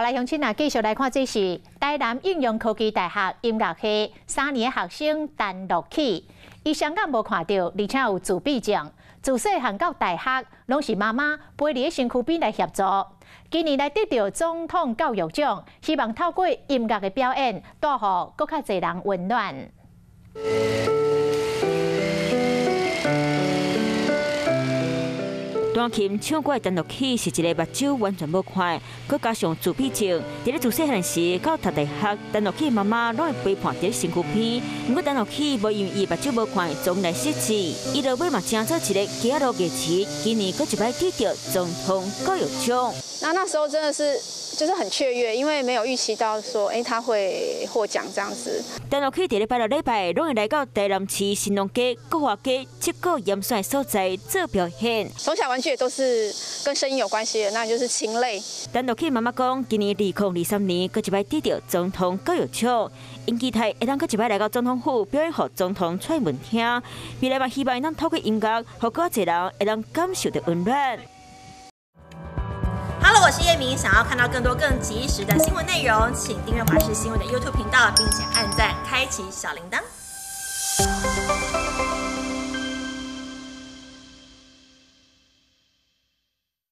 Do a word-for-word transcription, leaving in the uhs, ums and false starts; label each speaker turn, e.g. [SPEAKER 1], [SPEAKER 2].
[SPEAKER 1] 来乡亲啊，继续来看，这是台南应用科技大学音乐系三年的学生陈乐启，伊双眼无看到，而且有自闭症。自细汉到大学，拢是妈妈陪伫咧身躯边来协助。今年来得到总统教育奖，希望透过音乐的表演，带予更较侪人温暖。
[SPEAKER 2] 弹琴唱歌的陈乐启是一个目睭完全无看，佮加上自闭症。伫咧自细汉时到读大学，陈乐启妈妈拢会陪伴伫身躯边。不过陈乐启无因为伊目睭无看，总来失志。伊落尾嘛成做一个走路艺术，今年佮一摆得到总统教育奖。
[SPEAKER 3] 那那时候真的是。 就是很雀跃，因为没有预期到说，哎，他会获奖这样子。
[SPEAKER 2] 陈乐启伫礼拜六礼拜，拢会来到台南市新农街、国华街七个严选所在做表现。
[SPEAKER 3] 从小玩具也都是跟声音有关系的，那就是琴类。
[SPEAKER 2] 陈乐启妈妈讲，今年二零二三年，佮一摆得到总统教育奖，因期待会当佮一摆来到总统府表演，予总统蔡文听。未来嘛，希望当透过音乐，予更侪人会当感受到温暖。
[SPEAKER 4] Hello， 我是叶明。想要看到更多更及时的新闻内容，请订阅华视新闻的 YouTube 频道，并且按赞、开启小铃铛。